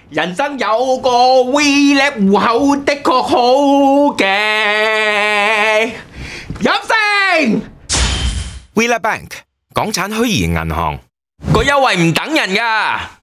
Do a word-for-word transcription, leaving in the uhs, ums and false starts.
人生有個 WeLab 戶口的確好嘅，飲勝 WeLab Bank 港產虛擬銀行， 個優惠唔等人㗎。